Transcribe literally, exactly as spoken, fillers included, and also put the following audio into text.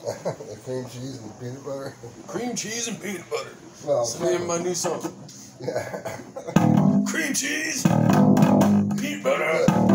The cream cheese and peanut butter. Cream cheese and peanut butter. Well, That's the name of my new song. Yeah. Cream cheese, peanut butter.